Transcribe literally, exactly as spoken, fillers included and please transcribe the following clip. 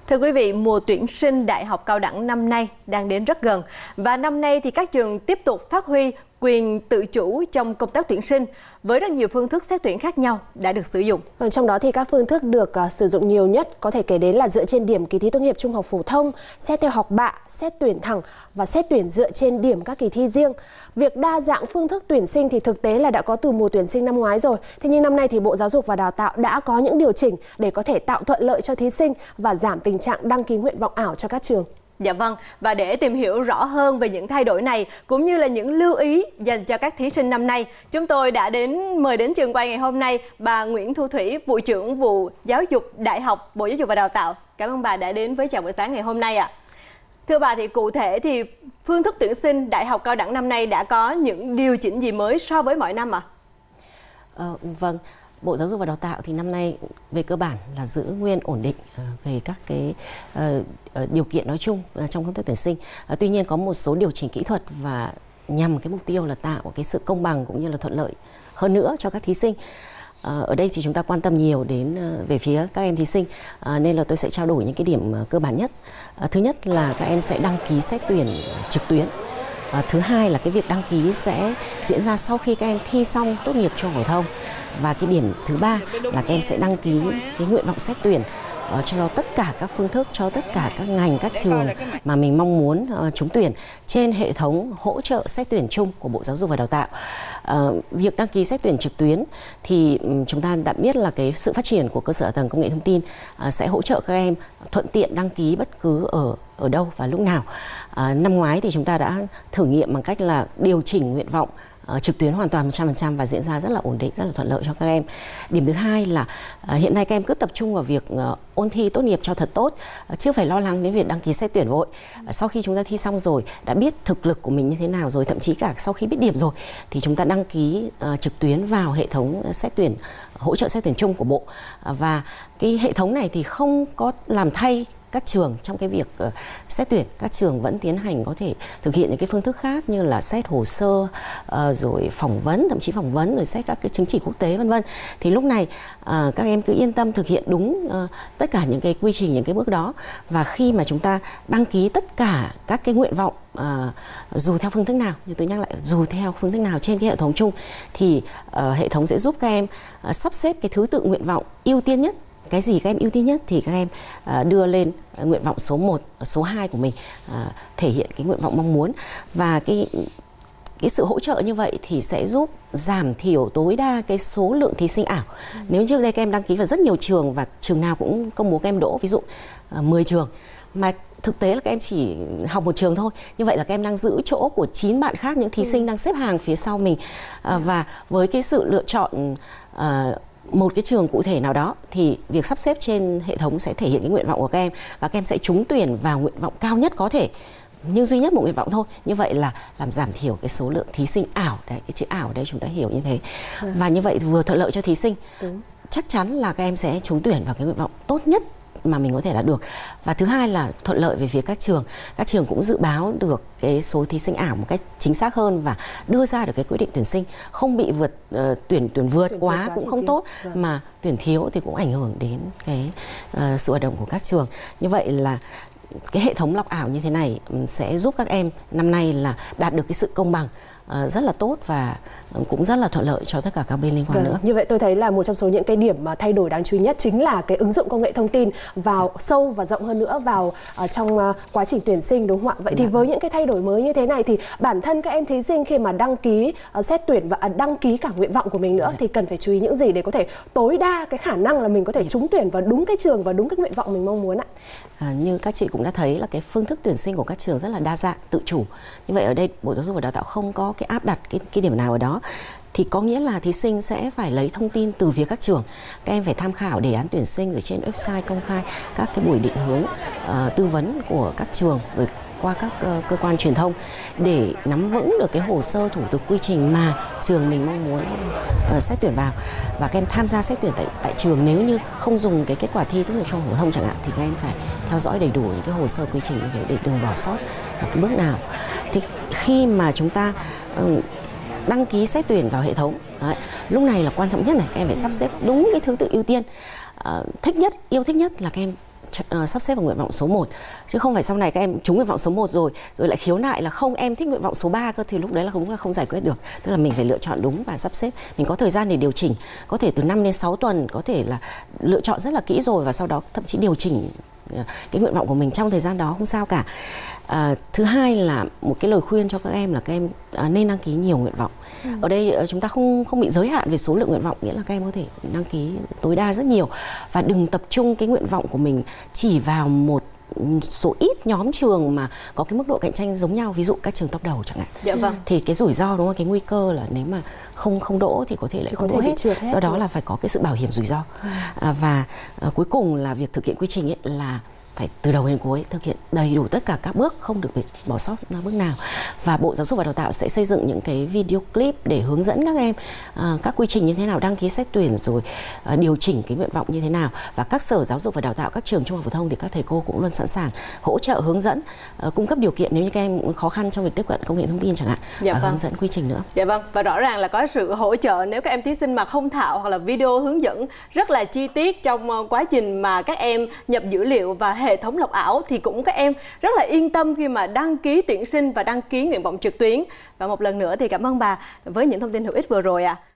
Thưa quý vị, mùa tuyển sinh đại học cao đẳng năm nay đang đến rất gần và năm nay thì các trường tiếp tục phát huy quyền tự chủ trong công tác tuyển sinh với rất nhiều phương thức xét tuyển khác nhau đã được sử dụng. Còn trong đó thì các phương thức được uh, sử dụng nhiều nhất có thể kể đến là dựa trên điểm kỳ thi tốt nghiệp trung học phổ thông, xét theo học bạ, xét tuyển thẳng và xét tuyển dựa trên điểm các kỳ thi riêng. Việc đa dạng phương thức tuyển sinh thì thực tế là đã có từ mùa tuyển sinh năm ngoái rồi. Thế nhưng năm nay thì Bộ Giáo dục và Đào tạo đã có những điều chỉnh để có thể tạo thuận lợi cho thí sinh và giảm tình trạng đăng ký nguyện vọng ảo cho các trường. Dạ vâng, và để tìm hiểu rõ hơn về những thay đổi này cũng như là những lưu ý dành cho các thí sinh năm nay, chúng tôi đã đến mời đến trường quay ngày hôm nay bà Nguyễn Thu Thủy, vụ trưởng vụ Giáo dục Đại học, Bộ Giáo dục và Đào tạo. Cảm ơn bà đã đến với Chào Buổi Sáng ngày hôm nay ạ. À. Thưa bà, thì cụ thể thì phương thức tuyển sinh đại học cao đẳng năm nay đã có những điều chỉnh gì mới so với mọi năm ạ? À? Ờ, vâng. Bộ Giáo dục và Đào tạo thì năm nay về cơ bản là giữ nguyên ổn định về các cái uh, điều kiện nói chung trong công tác tuyển sinh. Uh, tuy nhiên có một số điều chỉnh kỹ thuật và nhằm cái mục tiêu là tạo cái sự công bằng cũng như là thuận lợi hơn nữa cho các thí sinh. Uh, ở đây thì chúng ta quan tâm nhiều đến uh, về phía các em thí sinh, uh, nên là tôi sẽ trao đổi những cái điểm uh, cơ bản nhất. Uh, thứ nhất là các em sẽ đăng ký xét tuyển trực tuyến. À, thứ hai là cái việc đăng ký sẽ diễn ra sau khi các em thi xong tốt nghiệp trung học phổ thông. Và cái điểm thứ ba là các em sẽ đăng ký cái nguyện vọng xét tuyển uh, cho tất cả các phương thức, cho tất cả các ngành, các trường mà mình mong muốn uh, trúng tuyển trên hệ thống hỗ trợ xét tuyển chung của Bộ Giáo dục và Đào tạo. Uh, việc đăng ký xét tuyển trực tuyến thì um, chúng ta đã biết là cái sự phát triển của cơ sở hạ tầng công nghệ thông tin uh, sẽ hỗ trợ các em thuận tiện đăng ký bất cứ ở ở đâu và lúc nào. À, năm ngoái thì chúng ta đã thử nghiệm bằng cách là điều chỉnh nguyện vọng uh, trực tuyến hoàn toàn một trăm phần trăm và diễn ra rất là ổn định, rất là thuận lợi cho các em. Điểm thứ hai là uh, hiện nay các em cứ tập trung vào việc uh, ôn thi tốt nghiệp cho thật tốt, uh, chưa phải lo lắng đến việc đăng ký xét tuyển vội. Uh, sau khi chúng ta thi xong rồi, đã biết thực lực của mình như thế nào rồi, thậm chí cả sau khi biết điểm rồi, thì chúng ta đăng ký uh, trực tuyến vào hệ thống xét tuyển, hỗ trợ xét tuyển chung của Bộ. Uh, và cái hệ thống này thì không có làm thay các trường trong cái việc uh, xét tuyển. Các trường vẫn tiến hành có thể thực hiện những cái phương thức khác như là xét hồ sơ, uh, rồi phỏng vấn, thậm chí phỏng vấn rồi xét các cái chứng chỉ quốc tế vân vân. Thì lúc này uh, các em cứ yên tâm thực hiện đúng uh, tất cả những cái quy trình, những cái bước đó. Và khi mà chúng ta đăng ký tất cả các cái nguyện vọng uh, dù theo phương thức nào, như tôi nhắc lại, dù theo phương thức nào trên cái hệ thống chung, thì uh, hệ thống sẽ giúp các em uh, sắp xếp cái thứ tự nguyện vọng ưu tiên nhất. Cái gì các em ưu tiên nhất thì các em uh, đưa lên uh, nguyện vọng số một, số hai của mình, uh, thể hiện cái nguyện vọng mong muốn. Và cái cái sự hỗ trợ như vậy thì sẽ giúp giảm thiểu tối đa cái số lượng thí sinh ảo. Ừ. Nếu trước đây các em đăng ký vào rất nhiều trường và trường nào cũng công bố các em đỗ, ví dụ uh, mười trường, mà thực tế là các em chỉ học một trường thôi, như vậy là các em đang giữ chỗ của chín bạn khác, những thí ừ. sinh đang xếp hàng phía sau mình. Uh, và với cái sự lựa chọn uh, một cái trường cụ thể nào đó thì việc sắp xếp trên hệ thống sẽ thể hiện cái nguyện vọng của các em, và các em sẽ trúng tuyển vào nguyện vọng cao nhất có thể, nhưng duy nhất một nguyện vọng thôi. Như vậy là làm giảm thiểu cái số lượng thí sinh ảo. Đấy, cái chữ ảo đây chúng ta hiểu như thế. Ừ. Và như vậy vừa thuận lợi cho thí sinh. Đúng. Chắc chắn là các em sẽ trúng tuyển vào cái nguyện vọng tốt nhất mà mình có thể đạt được. Và thứ hai là thuận lợi về phía các trường. Các trường cũng dự báo được cái số thí sinh ảo một cách chính xác hơn và đưa ra được cái quyết định tuyển sinh, không bị vượt uh, tuyển tuyển vượt tuyển quá, quá cũng không tốt, vâng. mà tuyển thiếu thì cũng ảnh hưởng đến cái uh, sự hoạt động của các trường. Như vậy là cái hệ thống lọc ảo như thế này sẽ giúp các em năm nay là đạt được cái sự công bằng uh, rất là tốt và cũng rất là thuận lợi cho tất cả các bên liên quan. Vâng, nữa. Như vậy tôi thấy là một trong số những cái điểm mà thay đổi đáng chú ý nhất chính là cái ứng dụng công nghệ thông tin vào dạ. sâu và rộng hơn nữa vào uh, trong uh, quá trình tuyển sinh, đúng không ạ? Vậy dạ. thì với những cái thay đổi mới như thế này thì bản thân các em thí sinh khi mà đăng ký uh, xét tuyển và uh, đăng ký cả nguyện vọng của mình nữa dạ. thì cần phải chú ý những gì để có thể tối đa cái khả năng là mình có thể dạ. trúng tuyển vào đúng cái trường và đúng cái nguyện vọng mình mong muốn ạ? À, như các chị cũng đã thấy là cái phương thức tuyển sinh của các trường rất là đa dạng, tự chủ. Như vậy ở đây Bộ Giáo dục và Đào tạo không có cái áp đặt cái, cái điểm nào ở đó. Thì có nghĩa là thí sinh sẽ phải lấy thông tin từ phía các trường. Các em phải tham khảo đề án tuyển sinh rồi trên website công khai, các cái buổi định hướng uh, tư vấn của các trường, rồi qua các uh, cơ quan truyền thông để nắm vững được cái hồ sơ thủ tục quy trình mà trường mình mong muốn uh, xét tuyển vào. Và các em tham gia xét tuyển tại, tại trường, nếu như không dùng cái kết quả thi tốt nghiệp trung học phổ thông chẳng hạn, thì các em phải theo dõi đầy đủ những cái hồ sơ quy trình như thế để đừng bỏ sót một cái bước nào. Thì khi mà chúng ta uh, đăng ký xét tuyển vào hệ thống, đấy, lúc này là quan trọng nhất này, các em phải sắp xếp đúng cái thứ tự ưu tiên. Uh, thích nhất, yêu thích nhất là các em uh, sắp xếp vào nguyện vọng số một, chứ không phải sau này các em trúng nguyện vọng số một rồi rồi lại khiếu nại là không, em thích nguyện vọng số ba cơ, thì lúc đấy là không là không giải quyết được. Tức là mình phải lựa chọn đúng và sắp xếp, mình có thời gian để điều chỉnh, có thể từ năm đến sáu tuần, có thể là lựa chọn rất là kỹ rồi và sau đó thậm chí điều chỉnh cái nguyện vọng của mình trong thời gian đó, không sao cả. À, thứ hai là một cái lời khuyên cho các em là các em à, nên đăng ký nhiều nguyện vọng. Ừ. Ở đây chúng ta không không bị giới hạn về số lượng nguyện vọng, nghĩa là các em có thể đăng ký tối đa rất nhiều và đừng tập trung cái nguyện vọng của mình chỉ vào một số ít nhóm trường mà có cái mức độ cạnh tranh giống nhau, ví dụ các trường top đầu chẳng hạn. Dạ vâng. Thì cái rủi ro, đúng không, cái nguy cơ là nếu mà không không đỗ thì có thể lại thì không đỗ hết. hết. Do đó rồi. Là phải có cái sự bảo hiểm rủi ro. Ừ. À, và à, cuối cùng là việc thực hiện quy trình ấy là phải từ đầu đến cuối thực hiện đầy đủ tất cả các bước, không được bị bỏ sót bước nào. Và Bộ Giáo dục và Đào tạo sẽ xây dựng những cái video clip để hướng dẫn các em uh, các quy trình như thế nào, đăng ký xét tuyển, rồi uh, điều chỉnh cái nguyện vọng như thế nào. Và các sở giáo dục và đào tạo, các trường trung học phổ thông thì các thầy cô cũng luôn sẵn sàng hỗ trợ, hướng dẫn, uh, cung cấp điều kiện nếu như các em khó khăn trong việc tiếp cận công nghệ thông tin chẳng hạn, dạ và vâng. hướng dẫn quy trình nữa. Dạ vâng, và rõ ràng là có sự hỗ trợ nếu các em thí sinh mà không thạo, hoặc là video hướng dẫn rất là chi tiết trong quá trình mà các em nhập dữ liệu và hệ thống lọc ảo, thì cũng các em rất là yên tâm khi mà đăng ký tuyển sinh và đăng ký nguyện vọng trực tuyến. Và một lần nữa thì cảm ơn bà với những thông tin hữu ích vừa rồi ạ. À.